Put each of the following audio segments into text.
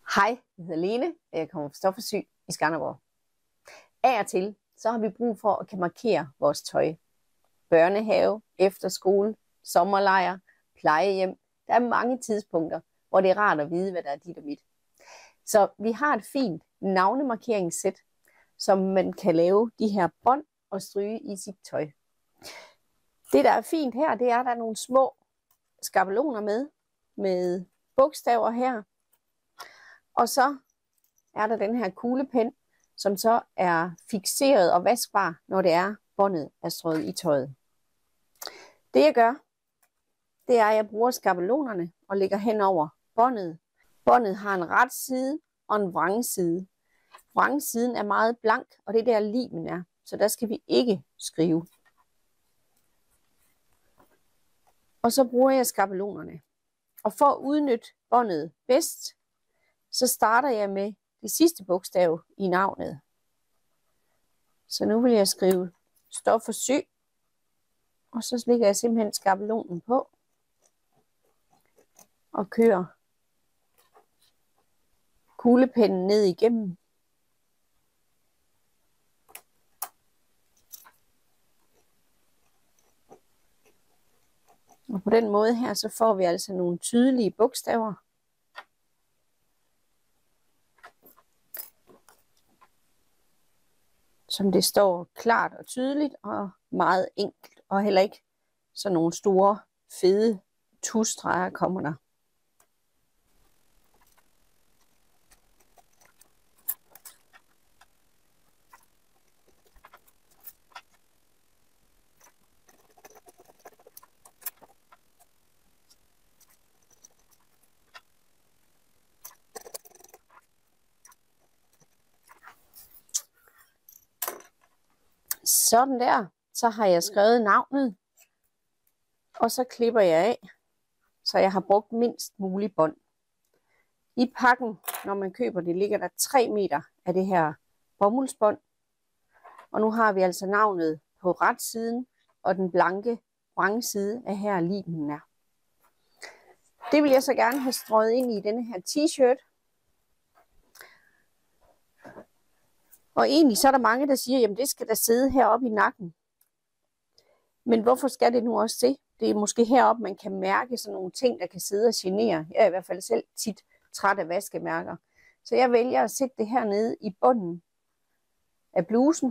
Hej, jeg hedder Lene, og jeg kommer fra Stoffersyg i Skanderborg. Af og til, så har vi brug for at kan markere vores tøj. Børnehave, efterskole, sommerlejr, plejehjem. Der er mange tidspunkter, hvor det er rart at vide, hvad der er dit og mit. Så vi har et fint navnemarkeringssæt, som man kan lave de her bånd og stryge i sit tøj. Det, der er fint her, det er, at der er nogle små skabeloner med bogstaver her. Og så er der den her kuglepen, som så er fikseret og vaskbar, når det er båndet er strøget i tøjet. Det jeg gør, det er, at jeg bruger skabelonerne og lægger hen over båndet. Båndet har en ret side og en vrangside. Vrangsiden er meget blank, og det er der limen er, så der skal vi ikke skrive. Og så bruger jeg skabelonerne. Og for at udnytte båndet bedst, så starter jeg med det sidste bogstav i navnet. Så nu vil jeg skrive Stoffersyg, og så lægger jeg simpelthen skabelonen på og kører kuglepennen ned igennem. Og på den måde her, så får vi altså nogle tydelige bogstaver. Som det står klart og tydeligt og meget enkelt, og heller ikke så nogle store, fede tusstreger kommer der. Sådan der, så har jeg skrevet navnet, og så klipper jeg af, så jeg har brugt mindst mulig bånd. I pakken, når man køber det, ligger der 3 meter af det her bomuldsbånd, og nu har vi altså navnet på ret siden, og den blanke vrangside af her limen er. Det vil jeg så gerne have strøget ind i denne her t-shirt. Og egentlig så er der mange, der siger, jamen det skal da sidde heroppe i nakken. Men hvorfor skal det nu også det? Det er måske heroppe, man kan mærke sådan nogle ting, der kan sidde og genere. Jeg er i hvert fald selv tit træt af vaskemærker. Så jeg vælger at sætte det hernede i bunden af blusen.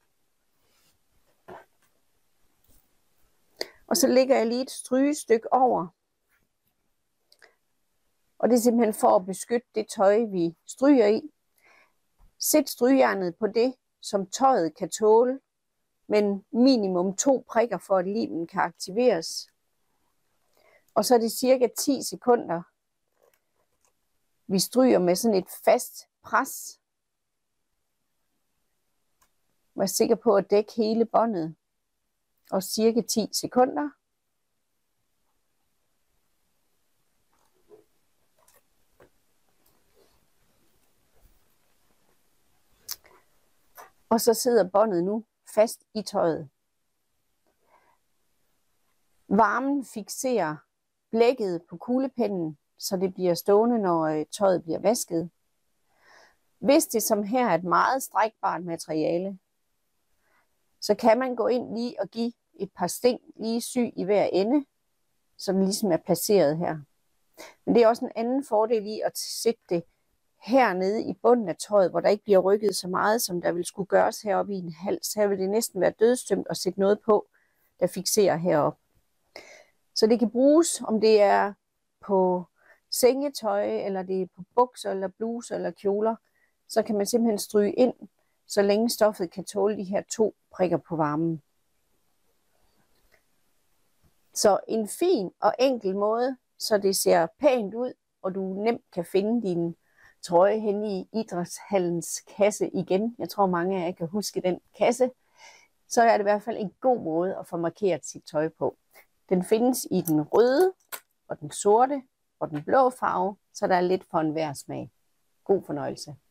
Og så lægger jeg lige et strygestykke over. Og det er simpelthen for at beskytte det tøj, vi stryger i. Sæt strygejernet på det, som tøjet kan tåle, men minimum 2 prikker, for at limen kan aktiveres. Og så er det cirka 10 sekunder, vi stryger med sådan et fast pres. Vær sikker på at dække hele båndet, og cirka 10 sekunder. Og så sidder båndet nu fast i tøjet. Varmen fikserer blækket på kuglepennen, så det bliver stående, når tøjet bliver vasket. Hvis det som her er et meget strækbart materiale, så kan man gå ind lige og give et par sting lige sy i hver ende, så den ligesom er placeret her. Men det er også en anden fordel i at sætte det hernede i bunden af tøjet, hvor der ikke bliver rykket så meget, som der vil skulle gøres heroppe i en hals. Her vil det næsten være dødsdømt at sætte noget på, der fikserer heroppe. Så det kan bruges, om det er på sengetøj, eller det er på bukser, eller bluser, eller kjoler. Så kan man simpelthen stryge ind, så længe stoffet kan tåle de her 2 prikker på varmen. Så en fin og enkel måde, så det ser pænt ud, og du nemt kan finde din trøje hen i idrætshallens kasse igen. Jeg tror mange af jer kan huske den kasse. Så er det i hvert fald en god måde at få markeret sit tøj på. Den findes i den røde og den sorte og den blå farve, så der er lidt for enhver smag. God fornøjelse.